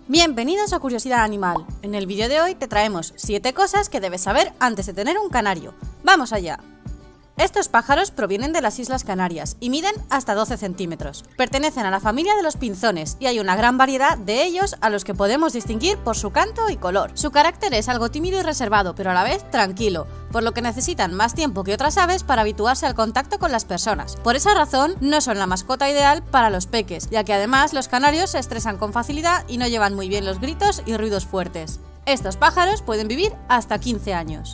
Bienvenidos a Curiosidad Animal. En el vídeo de hoy te traemos 7 cosas que debes saber antes de tener un canario. ¡Vamos allá! Estos pájaros provienen de las Islas Canarias y miden hasta 12 centímetros. Pertenecen a la familia de los pinzones y hay una gran variedad de ellos a los que podemos distinguir por su canto y color. Su carácter es algo tímido y reservado, pero a la vez tranquilo, por lo que necesitan más tiempo que otras aves para habituarse al contacto con las personas. Por esa razón, no son la mascota ideal para los peques, ya que además los canarios se estresan con facilidad y no llevan muy bien los gritos y ruidos fuertes. Estos pájaros pueden vivir hasta 15 años.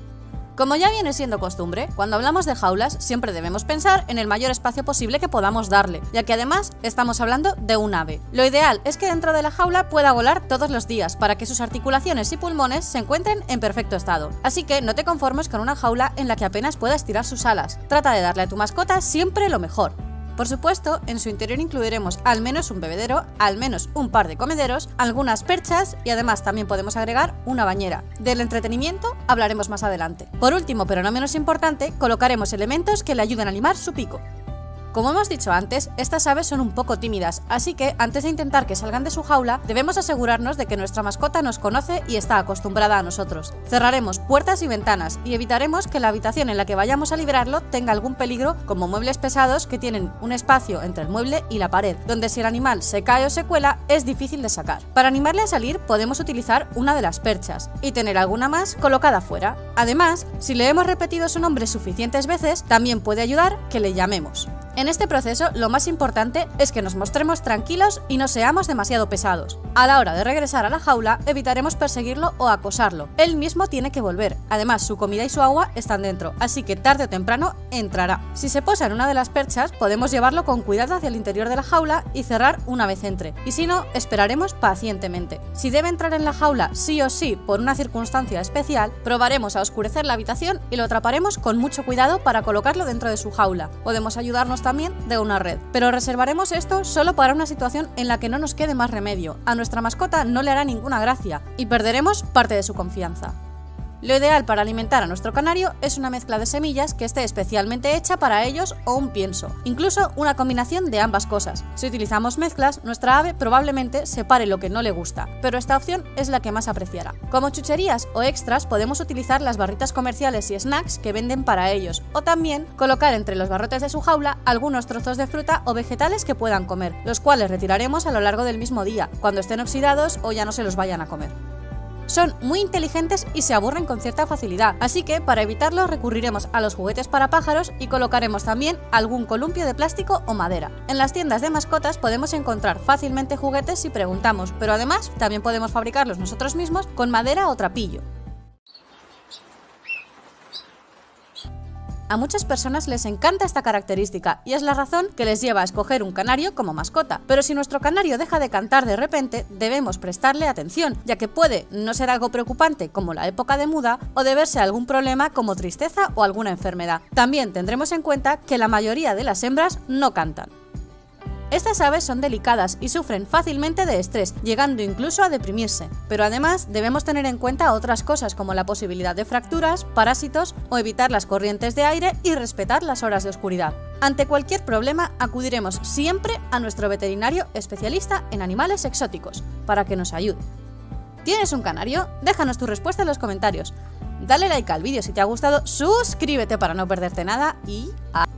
Como ya viene siendo costumbre, cuando hablamos de jaulas siempre debemos pensar en el mayor espacio posible que podamos darle, ya que además estamos hablando de un ave. Lo ideal es que dentro de la jaula pueda volar todos los días para que sus articulaciones y pulmones se encuentren en perfecto estado. Así que no te conformes con una jaula en la que apenas pueda estirar sus alas. Trata de darle a tu mascota siempre lo mejor. Por supuesto, en su interior incluiremos al menos un bebedero, al menos un par de comederos, algunas perchas y además también podemos agregar una bañera. Del entretenimiento hablaremos más adelante. Por último, pero no menos importante, colocaremos elementos que le ayuden a limar su pico. Como hemos dicho antes, estas aves son un poco tímidas, así que antes de intentar que salgan de su jaula, debemos asegurarnos de que nuestra mascota nos conoce y está acostumbrada a nosotros. Cerraremos puertas y ventanas y evitaremos que la habitación en la que vayamos a liberarlo tenga algún peligro, como muebles pesados que tienen un espacio entre el mueble y la pared, donde si el animal se cae o se cuela es difícil de sacar. Para animarle a salir podemos utilizar una de las perchas y tener alguna más colocada fuera. Además, si le hemos repetido su nombre suficientes veces, también puede ayudar que le llamemos. En este proceso, lo más importante es que nos mostremos tranquilos y no seamos demasiado pesados. A la hora de regresar a la jaula, evitaremos perseguirlo o acosarlo. Él mismo tiene que volver. Además, su comida y su agua están dentro, así que tarde o temprano entrará. Si se posa en una de las perchas, podemos llevarlo con cuidado hacia el interior de la jaula y cerrar una vez entre. Y si no, esperaremos pacientemente. Si debe entrar en la jaula sí o sí por una circunstancia especial, probaremos a oscurecer la habitación y lo atraparemos con mucho cuidado para colocarlo dentro de su jaula. Podemos ayudarnos también de una red, pero reservaremos esto solo para una situación en la que no nos quede más remedio. A nuestra mascota no le hará ninguna gracia y perderemos parte de su confianza. Lo ideal para alimentar a nuestro canario es una mezcla de semillas que esté especialmente hecha para ellos o un pienso, incluso una combinación de ambas cosas. Si utilizamos mezclas, nuestra ave probablemente separe lo que no le gusta, pero esta opción es la que más apreciará. Como chucherías o extras podemos utilizar las barritas comerciales y snacks que venden para ellos, o también colocar entre los barrotes de su jaula algunos trozos de fruta o vegetales que puedan comer, los cuales retiraremos a lo largo del mismo día, cuando estén oxidados o ya no se los vayan a comer. Son muy inteligentes y se aburren con cierta facilidad, así que para evitarlo recurriremos a los juguetes para pájaros y colocaremos también algún columpio de plástico o madera. En las tiendas de mascotas podemos encontrar fácilmente juguetes si preguntamos, pero además también podemos fabricarlos nosotros mismos con madera o trapillo. A muchas personas les encanta esta característica y es la razón que les lleva a escoger un canario como mascota. Pero si nuestro canario deja de cantar de repente, debemos prestarle atención, ya que puede no ser algo preocupante como la época de muda o deberse a algún problema como tristeza o alguna enfermedad. También tendremos en cuenta que la mayoría de las hembras no cantan. Estas aves son delicadas y sufren fácilmente de estrés, llegando incluso a deprimirse. Pero además debemos tener en cuenta otras cosas como la posibilidad de fracturas, parásitos o evitar las corrientes de aire y respetar las horas de oscuridad. Ante cualquier problema acudiremos siempre a nuestro veterinario especialista en animales exóticos para que nos ayude. ¿Tienes un canario? Déjanos tu respuesta en los comentarios. Dale like al vídeo si te ha gustado, suscríbete para no perderte nada y